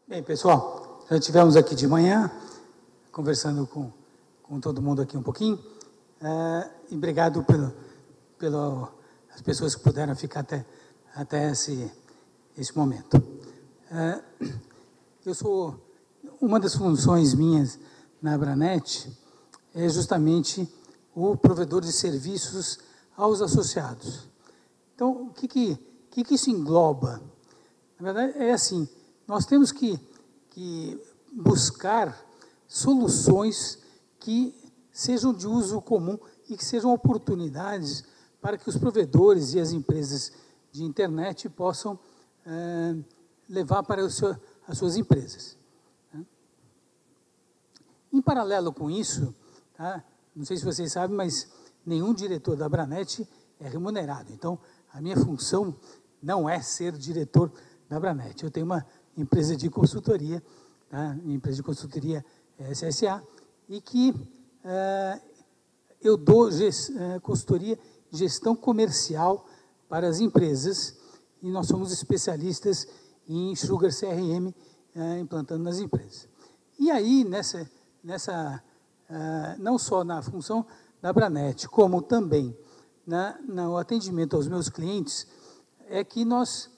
Bem, pessoal, já estivemos aqui de manhã, conversando com todo mundo aqui um pouquinho, e obrigado pelas pessoas que puderam ficar até esse momento. Uma das funções minhas na Abranet é justamente o provedor de serviços aos associados. Então, o que isso engloba? Na verdade, é assim, nós temos que buscar soluções que sejam de uso comum e que sejam oportunidades para que os provedores e as empresas de internet possam levar para as suas empresas. Em paralelo com isso, tá? Não sei se vocês sabem, mas nenhum diretor da Abranet é remunerado. Então, a minha função não é ser diretor da Abranet. Eu tenho uma empresa de consultoria, tá? Minha empresa de consultoria é SSA, e que eu dou consultoria de gestão comercial para as empresas, e nós somos especialistas em Sugar CRM implantando nas empresas. E aí, não só na função da Abranet, como também no atendimento aos meus clientes, é que nós,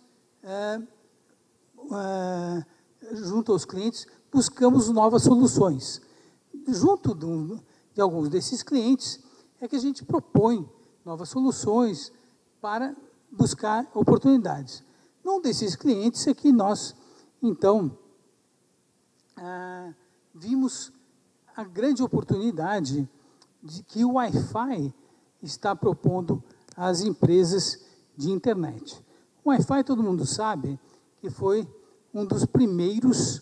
junto aos clientes, buscamos novas soluções. Junto de alguns desses clientes, é que a gente propõe novas soluções para buscar oportunidades. Num desses clientes é que nós, então, vimos a grande oportunidade de que o Wi-Fi está propondo às empresas de internet. O Wi-Fi, todo mundo sabe, que foi um dos primeiros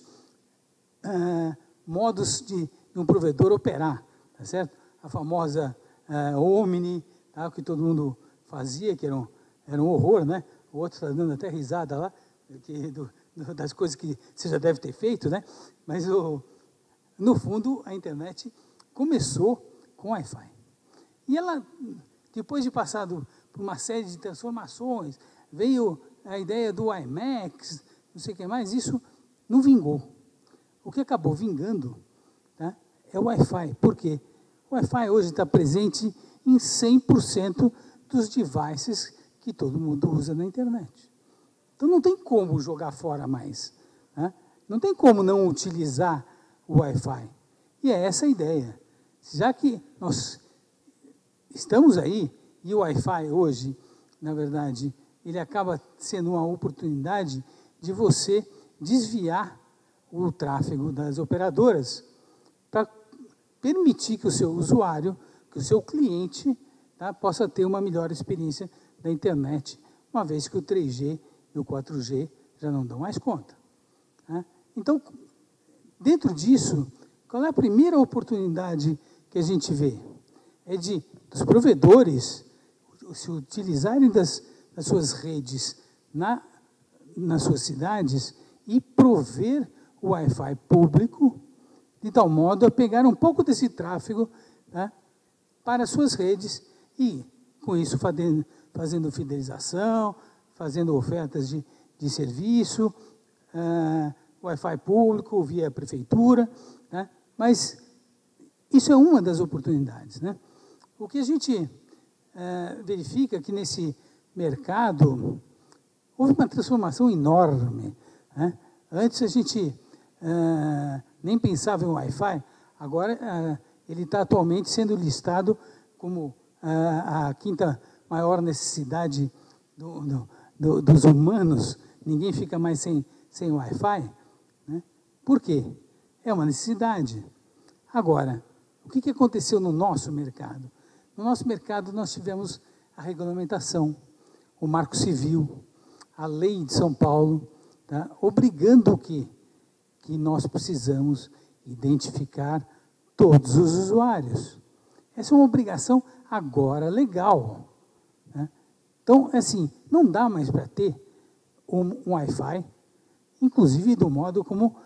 modos de um provedor operar, tá certo? A famosa Omni, tá, que todo mundo fazia, que era um horror, né? O outro está dando até risada lá, das coisas que você já deve ter feito, né? Mas, no fundo, a internet começou com Wi-Fi. E ela, depois de passar por uma série de transformações, veio a ideia do IMAX, não sei o que mais, isso não vingou. O que acabou vingando, tá, é o Wi-Fi. Por quê? O Wi-Fi hoje está presente em 100% dos devices que todo mundo usa na internet. Então, não tem como jogar fora mais. Né? Não tem como não utilizar o Wi-Fi. E é essa a ideia. Já que nós estamos aí, e o Wi-Fi hoje, na verdade, ele acaba sendo uma oportunidade de você desviar o tráfego das operadoras para permitir que o seu usuário, que o seu cliente, tá, possa ter uma melhor experiência da internet, uma vez que o 3G e o 4G já não dão mais conta. Tá? Então, dentro disso, qual é a primeira oportunidade que a gente vê? É dos provedores se utilizarem das suas redes nas suas cidades e prover o Wi-Fi público, de tal modo a pegar um pouco desse tráfego, tá, para as suas redes e, com isso, fazendo fidelização, fazendo ofertas de serviço, Wi-Fi público via prefeitura, né? Mas isso é uma das oportunidades, né? O que a gente verifica que nesse mercado houve uma transformação enorme, né? Antes a gente nem pensava em Wi-Fi, agora ele está atualmente sendo listado como a quinta maior necessidade dos humanos. Ninguém fica mais sem Wi-Fi, né? Por quê? É uma necessidade. Agora, o que aconteceu no nosso mercado? No nosso mercado nós tivemos a regulamentação, o Marco Civil, a Lei de São Paulo, tá, obrigando o quê? Que nós precisamos identificar todos os usuários. Essa é uma obrigação agora legal. Né? Então, assim, não dá mais para ter um Wi-Fi, inclusive do modo como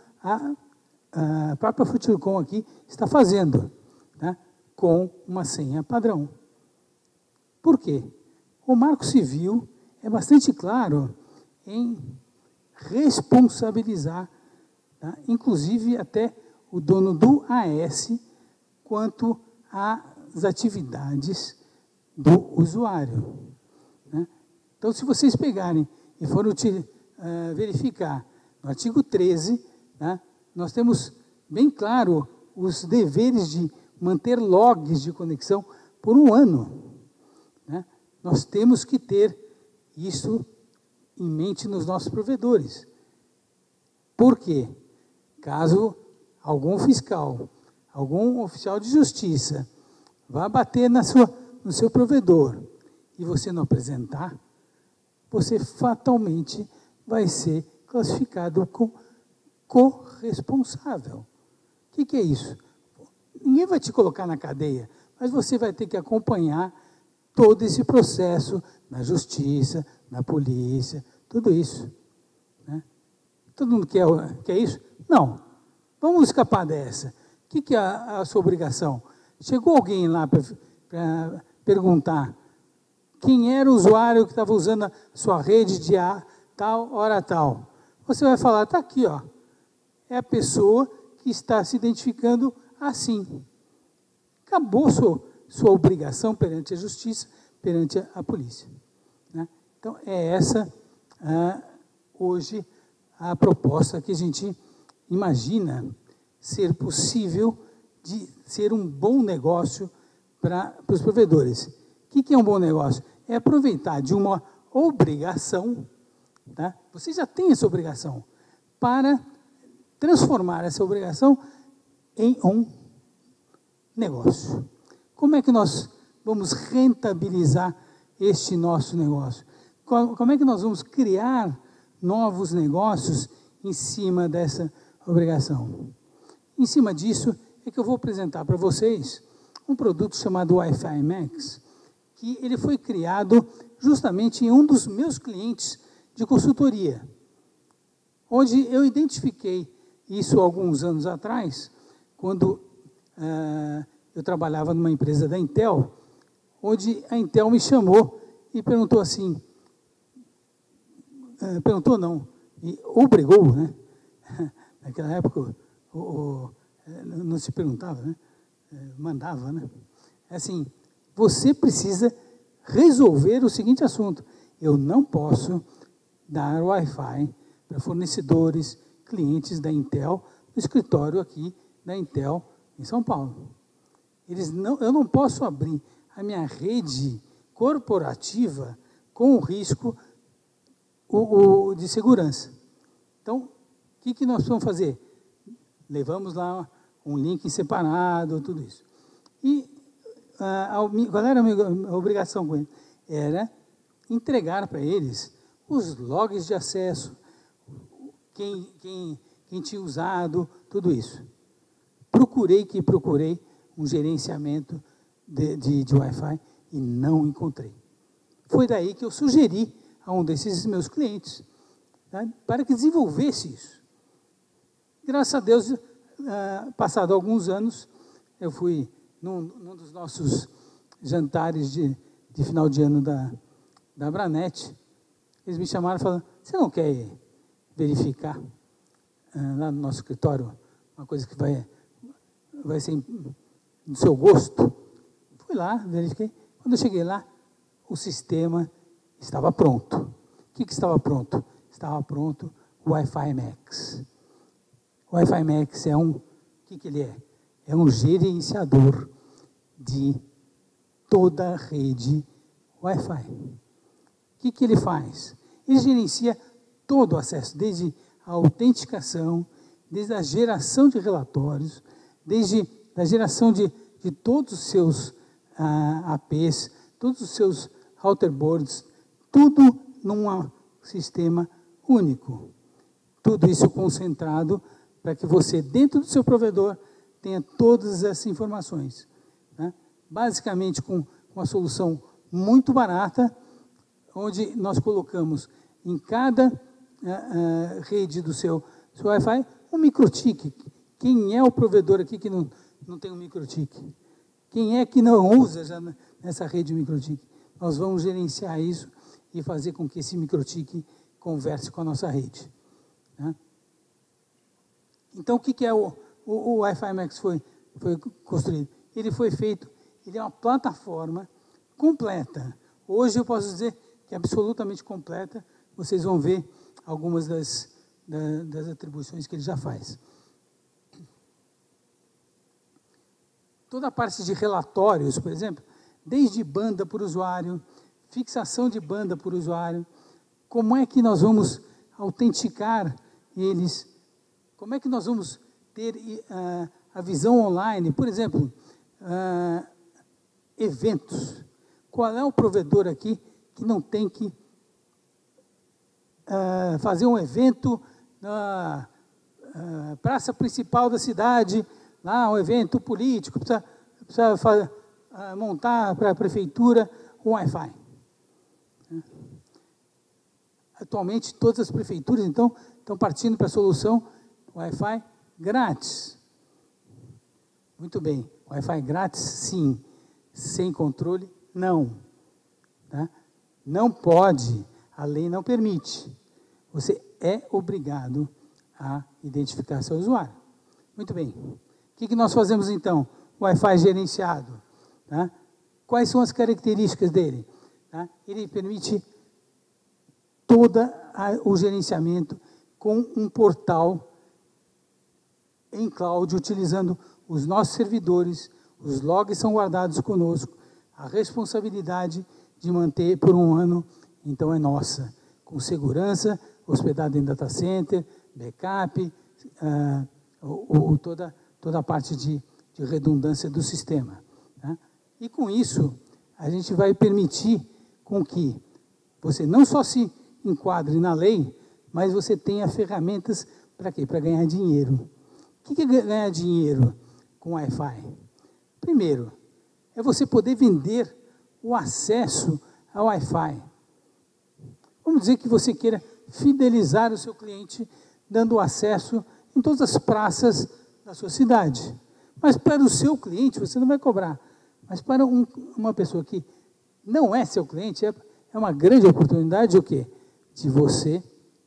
a própria Futurecom aqui está fazendo, né, com uma senha padrão. Por quê? O Marco Civil é bastante claro em responsabilizar tá? Inclusive até o dono do AS, quanto às atividades do usuário, né? Então, se vocês pegarem e forem verificar no artigo 13, tá? Nós temos bem claro os deveres de manter logs de conexão por 1 ano, né? Nós temos que ter isso em mente nos nossos provedores. Por quê? Caso algum fiscal, algum oficial de justiça vá bater no seu provedor e você não apresentar, você fatalmente vai ser classificado como corresponsável. O que é isso? Ninguém vai te colocar na cadeia, mas você vai ter que acompanhar todo esse processo na justiça, na polícia, tudo isso, né? Todo mundo quer isso? Não. Vamos escapar dessa. O que é a sua obrigação? Chegou alguém lá para perguntar quem era o usuário que estava usando a sua rede de tal, hora tal. Você vai falar, está aqui, ó, é a pessoa que está se identificando assim. Acabou sua obrigação perante a justiça, perante a polícia, né? Então, é essa, hoje, a proposta que a gente imagina ser possível de ser um bom negócio para os provedores. O que é um bom negócio? É aproveitar de uma obrigação, tá? Você já tem essa obrigação, para transformar essa obrigação em um negócio. Como é que nós vamos rentabilizar este nosso negócio? Como é que nós vamos criar novos negócios em cima dessa obrigação? Em cima disso é que eu vou apresentar para vocês um produto chamado Wi-Fi Max, que ele foi criado justamente em um dos meus clientes de consultoria, onde eu identifiquei isso alguns anos atrás, quando eu trabalhava numa empresa da Intel, onde a Intel me chamou e perguntou assim, perguntou não, e obrigou, né? Naquela época não se perguntava, né? Mandava, né? Assim, você precisa resolver o seguinte assunto: eu não posso dar Wi-Fi para fornecedores, clientes da Intel, no escritório aqui da Intel em São Paulo. Eu não posso abrir a minha rede corporativa com o risco de segurança. Então, o que nós vamos fazer? Levamos lá um link separado, tudo isso. E qual era a minha obrigação com ele? Era entregar para eles os logs de acesso, quem tinha usado, tudo isso. Procurei um gerenciamento de Wi-Fi e não encontrei. Foi daí que eu sugeri a um desses meus clientes, tá, para que desenvolvesse isso. Graças a Deus, passado alguns anos, eu fui num dos nossos jantares de final de ano da Abranet. Eles me chamaram e falaram, você não quer verificar lá no nosso escritório uma coisa que vai ser do seu gosto? Fui lá, verifiquei. Quando eu cheguei lá, o sistema estava pronto. O que estava pronto? Estava pronto o Wi-Fi Max. O Wi-Fi Max é o que ele é? É um gerenciador de toda a rede Wi-Fi. O que ele faz? Ele gerencia todo o acesso, desde a autenticação, desde a geração de relatórios, desde a geração de todos os seus APs, todos os seus routerboards, tudo num sistema único. Tudo isso concentrado para que você, dentro do seu provedor, tenha todas essas informações, né? Basicamente, com uma solução muito barata, onde nós colocamos em cada rede do seu Wi-Fi um microtik. Quem é o provedor aqui que não tem um microtik? Quem é que não usa já nessa rede microtik? Nós vamos gerenciar isso e fazer com que esse microtik converse com a nossa rede, né? Então, o que é o Wi-Fi Max foi construído? Ele foi feito, ele é uma plataforma completa. Hoje eu posso dizer que é absolutamente completa. Vocês vão ver algumas das atribuições que ele já faz. Toda a parte de relatórios, por exemplo, desde banda por usuário, fixação de banda por usuário, como é que nós vamos autenticar eles, como é que nós vamos ter a visão online, por exemplo, eventos. Qual é o provedor aqui que não tem que fazer um evento na praça principal da cidade, lá um evento político, precisa montar para a prefeitura um Wi-Fi. Atualmente, todas as prefeituras, então, estão partindo para a solução Wi-Fi grátis. Muito bem. Wi-Fi grátis, sim. Sem controle, não. Tá? Não pode, a lei não permite. Você é obrigado a identificar seu usuário. Muito bem. O que nós fazemos, então? Wi-Fi gerenciado. Tá? Quais são as características dele? Tá? Ele permite todo o gerenciamento com um portal em cloud, utilizando os nossos servidores, os logs são guardados conosco, a responsabilidade de manter por um ano, então é nossa, com segurança, hospedado em data center, backup, toda a parte de redundância do sistema. Tá? E com isso, a gente vai permitir com que você não só se enquadre na lei, mas você tenha ferramentas para quê? Para ganhar dinheiro. O que é ganhar dinheiro com Wi-Fi? Primeiro, é você poder vender o acesso ao Wi-Fi. Vamos dizer que você queira fidelizar o seu cliente, dando acesso em todas as praças da sua cidade. Mas para o seu cliente, você não vai cobrar. Mas para uma pessoa que não é seu cliente, é uma grande oportunidade o quê? De você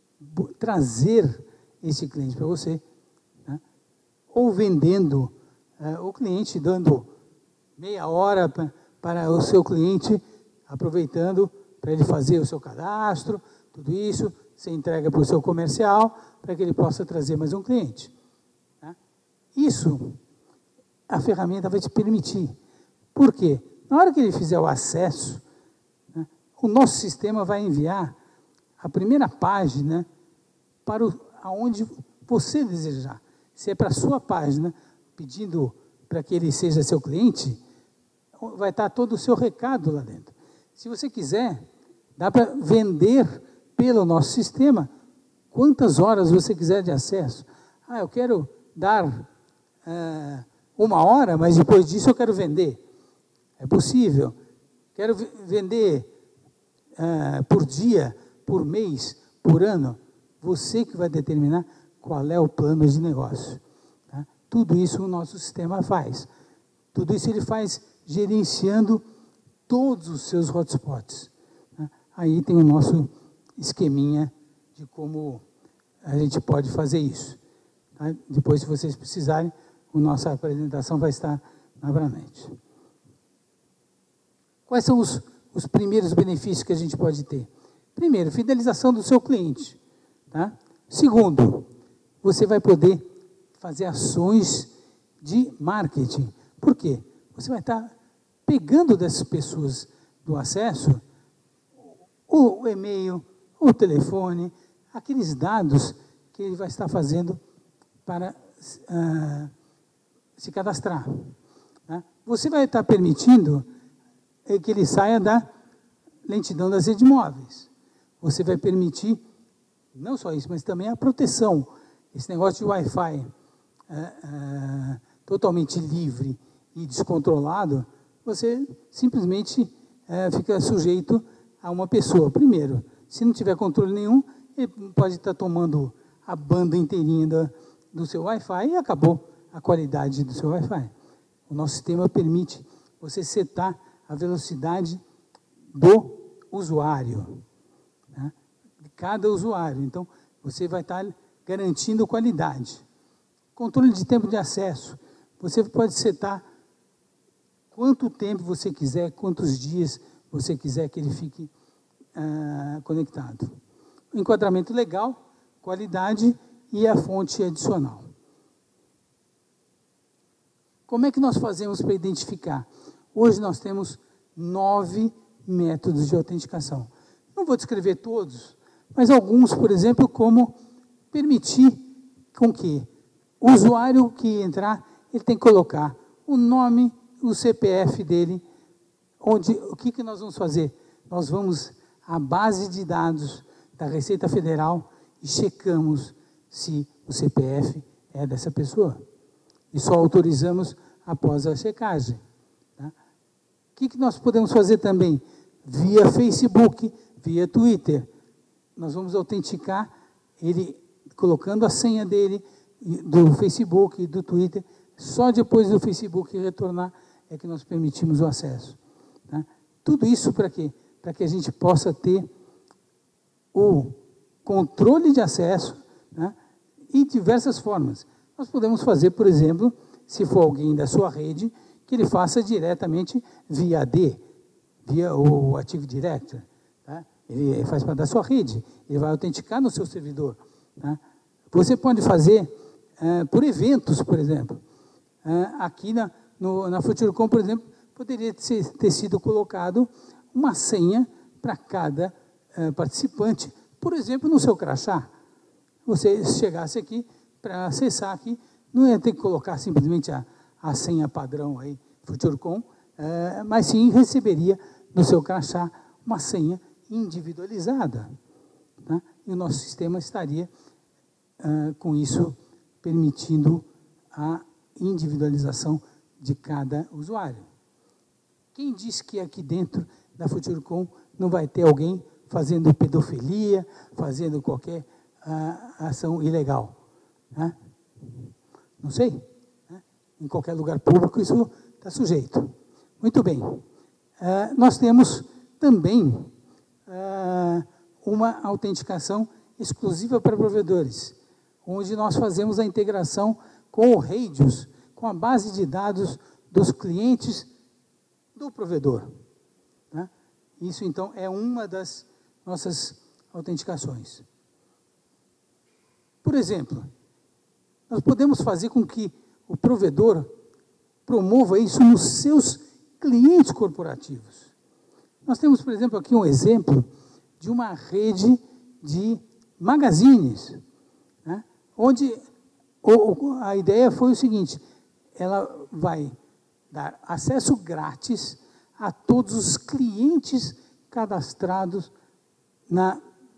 trazer esse cliente para você, né? Ou vendendo o cliente, dando meia hora para o seu cliente, aproveitando para ele fazer o seu cadastro, tudo isso, você entrega para o seu comercial, para que ele possa trazer mais um cliente. Né? Isso, a ferramenta vai te permitir. Por quê? Na hora que ele fizer o acesso, né, o nosso sistema vai enviar a primeira página para aonde você desejar. Se é para a sua página, pedindo para que ele seja seu cliente, vai estar todo o seu recado lá dentro. Se você quiser, dá para vender pelo nosso sistema quantas horas você quiser de acesso. Eu quero dar 1 hora, mas depois disso eu quero vender. É possível. Quero vender por dia, por mês, por ano. Você que vai determinar qual é o plano de negócio. Tá? Tudo isso o nosso sistema faz. Tudo isso ele faz gerenciando todos os seus hotspots. Tá? Aí tem o nosso esqueminha de como a gente pode fazer isso. Tá? Depois, se vocês precisarem, a nossa apresentação vai estar novamente. Quais são os primeiros benefícios que a gente pode ter? Primeiro, fidelização do seu cliente. Tá? Segundo, você vai poder fazer ações de marketing. Por quê? Você vai estar pegando dessas pessoas do acesso o e-mail, o telefone, aqueles dados que ele vai estar fazendo para se cadastrar. Tá? Você vai estar permitindo que ele saia da lentidão das redes móveis. Você vai permitir, não só isso, mas também a proteção. Esse negócio de Wi-Fi totalmente livre e descontrolado, você simplesmente fica sujeito a uma pessoa. Primeiro, se não tiver controle nenhum, ele pode estar tomando a banda inteirinha do seu Wi-Fi e acabou a qualidade do seu Wi-Fi. O nosso sistema permite você setar a velocidade do usuário, né? De cada usuário. Então, você vai estar garantindo qualidade. Controle de tempo de acesso. Você pode setar quanto tempo você quiser, quantos dias você quiser que ele fique conectado. Enquadramento legal, qualidade e a fonte adicional. Como é que nós fazemos para identificar? Hoje nós temos 9 métodos de autenticação. Não vou descrever todos, mas alguns, por exemplo, como permitir com que o usuário que entrar, ele tem que colocar o nome, o CPF dele, o que nós vamos fazer? Nós vamos à base de dados da Receita Federal e checamos se o CPF é dessa pessoa. E só autorizamos após a checagem. Tá? O que nós podemos fazer também? Via Facebook, via Twitter. Nós vamos autenticar ele colocando a senha dele do Facebook e do Twitter. Só depois do Facebook retornar é que nós permitimos o acesso. Tá? Tudo isso para quê? Para que a gente possa ter o controle de acesso, né? E diversas formas. Nós podemos fazer, por exemplo, se for alguém da sua rede, que ele faça diretamente via AD, via o Active Directory. Tá? Ele faz parte da sua rede, ele vai autenticar no seu servidor. Tá? Você pode fazer por eventos, por exemplo. Aqui na FutureCon, por exemplo, poderia ter sido colocado uma senha para cada participante, por exemplo, no seu crachá. Você chegasse aqui, para acessar aqui, não ia ter que colocar simplesmente a senha padrão aí, FutureCon, mas sim receberia no seu crachá uma senha individualizada. Tá? E o nosso sistema estaria, com isso, permitindo a individualização de cada usuário. Quem disse que aqui dentro da FutureCon não vai ter alguém fazendo pedofilia, fazendo qualquer ação ilegal? Né? Não sei. Né? Em qualquer lugar público isso está sujeito. Muito bem. Nós temos também uma autenticação exclusiva para provedores, onde nós fazemos a integração com o Radius, com a base de dados dos clientes do provedor. Né? Isso, então, é uma das nossas autenticações. Por exemplo, nós podemos fazer com que o provedor promova isso nos seus clientes corporativos. Nós temos, por exemplo, aqui um exemplo de uma rede de magazines, né, onde a ideia foi o seguinte: ela vai dar acesso grátis a todos os clientes cadastrados na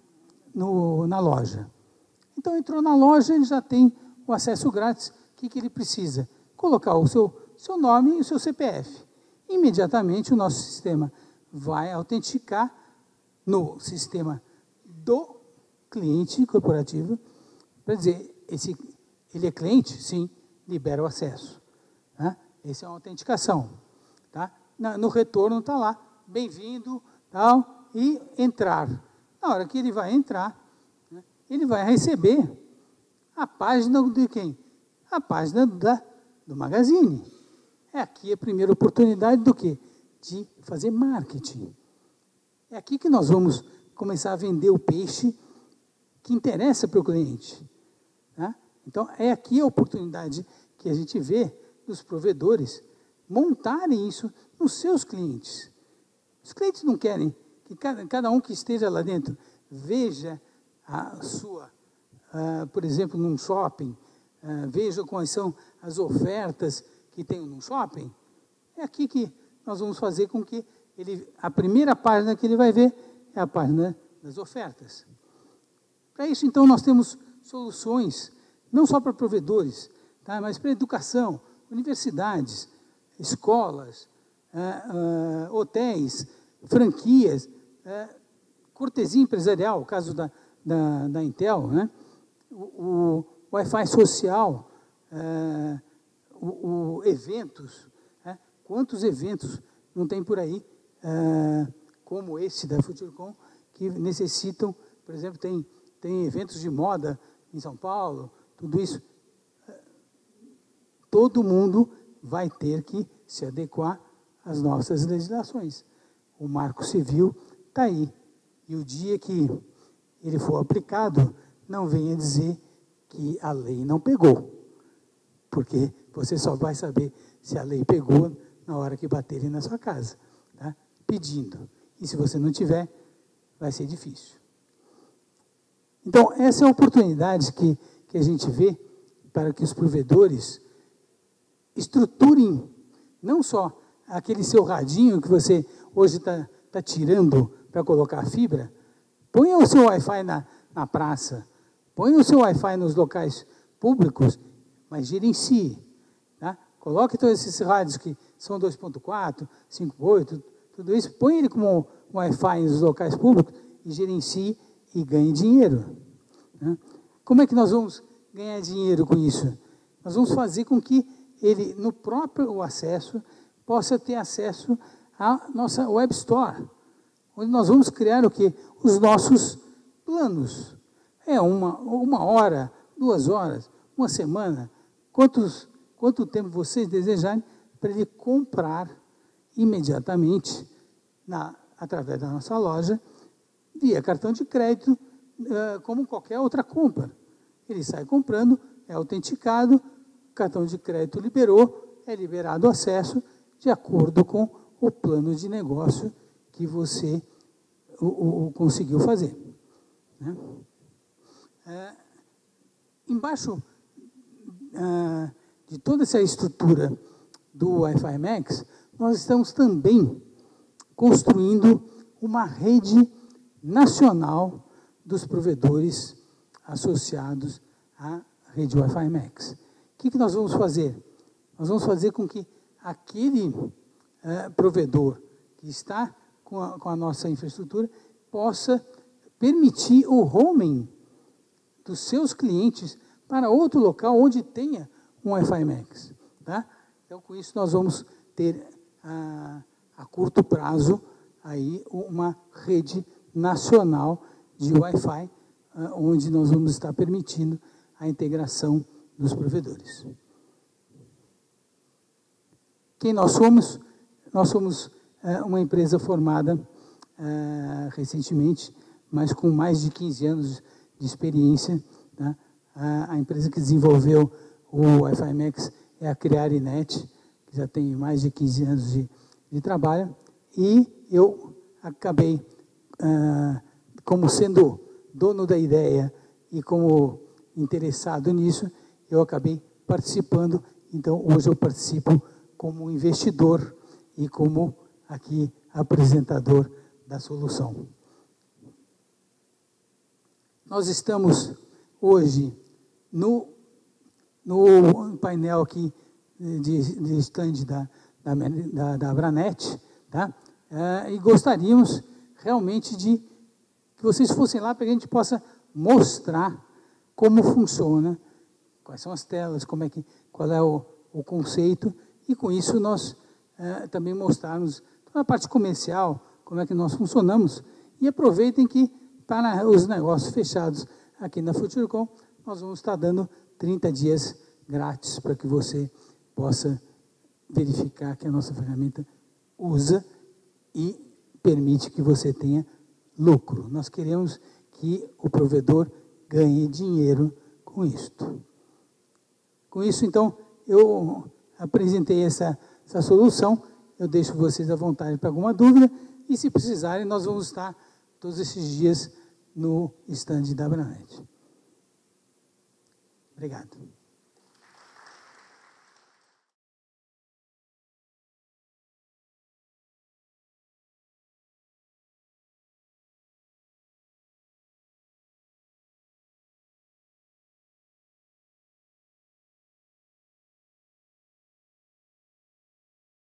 loja. Então, entrou na loja, ele já tem o acesso grátis. O que ele precisa? Colocar o seu nome e o seu CPF. Imediatamente, o nosso sistema vai autenticar no sistema do cliente corporativo, para dizer, ele é cliente? Sim, libera o acesso. Tá? Essa é uma autenticação. Tá? No retorno está lá, bem-vindo, tal, e entrar. Na hora que ele vai entrar, né, ele vai receber a página de quem? A página do Magazine. É aqui a primeira oportunidade do quê? De fazer marketing. É aqui que nós vamos começar a vender o peixe que interessa para o cliente. Tá? Então, é aqui a oportunidade que a gente vê dos provedores montarem isso nos seus clientes. Os clientes não querem que cada um que esteja lá dentro veja a sua, por exemplo, num shopping, veja quais são as ofertas que tem num shopping. É aqui que nós vamos fazer com que a primeira página que ele vai ver é a página das ofertas. Para isso, então, nós temos soluções, não só para provedores, tá, mas para educação, universidades, escolas, hotéis, franquias, cortesia empresarial, o caso da Intel, né? O Wi-Fi social, eventos, né? Quantos eventos não tem por aí, como esse da FutureCon, que necessitam, por exemplo, tem eventos de moda em São Paulo, tudo isso. todo mundo vai ter que se adequar às nossas legislações. O Marco Civil está aí. E o dia que ele for aplicado, não venha dizer que a lei não pegou. Porque você só vai saber se a lei pegou na hora que baterem na sua casa, tá? Pedindo. E se você não tiver, vai ser difícil. Então, essa é a oportunidade que a gente vê para que os provedores estruturem não só aquele seu radinho que você hoje está tirando para colocar a fibra, ponha o seu Wi-Fi na praça, ponha o seu Wi-Fi nos locais públicos, mas gerencie. Tá? Coloque todos esses rádios que são 2.4, 5.8, tudo isso, põe ele como Wi-Fi nos locais públicos e gerencie e ganhe dinheiro. Né? Como é que nós vamos ganhar dinheiro com isso? Nós vamos fazer com que ele, no próprio acesso, possa ter acesso à nossa Web Store, onde nós vamos criar o quê? Os nossos planos. É uma hora, 2 horas, uma semana, quanto tempo vocês desejarem para ele comprar imediatamente, através da nossa loja, via cartão de crédito, como qualquer outra compra. Ele sai comprando, é autenticado, o cartão de crédito liberou, é liberado o acesso, de acordo com o plano de negócio que você conseguiu fazer. Né? Embaixo de toda essa estrutura do Wi-Fi Max, nós estamos também construindo uma rede nacional dos provedores associados à rede Wi-Fi Max. O que nós vamos fazer? Nós vamos fazer com que aquele provedor que está com a nossa infraestrutura possa permitir o roaming dos seus clientes para outro local onde tenha um Wi-Fi Max. Tá? Então, com isso, nós vamos ter, a curto prazo, aí uma rede nacional de Wi-Fi, onde nós vamos estar permitindo a integração dos provedores. Quem nós somos? Nós somos uma empresa formada recentemente, mas com mais de 15 anos de experiência. Tá? A empresa que desenvolveu o Wi-Fi Max é a Criarinet, que já tem mais de 15 anos de trabalho, e eu acabei, como sendo dono da ideia e como interessado nisso, eu acabei participando. Então, hoje eu participo como investidor e como aqui apresentador da solução. Nós estamos hoje no painel aqui de stand da Abranet, tá? E gostaríamos realmente de que vocês fossem lá para que a gente possa mostrar como funciona, quais são as telas, qual é o conceito, e com isso nós também mostrarmos toda a parte comercial, como é que nós funcionamos, e aproveitem que para os negócios fechados aqui na Futurecom, nós vamos estar dando 30 dias grátis para que você possa verificar que a nossa ferramenta usa e permite que você tenha lucro. Nós queremos que o provedor ganhe dinheiro com isto. Com isso, então, eu apresentei essa solução. Eu deixo vocês à vontade para alguma dúvida, e se precisarem, nós vamos estar todos esses dias no stand da Abranet. Obrigado.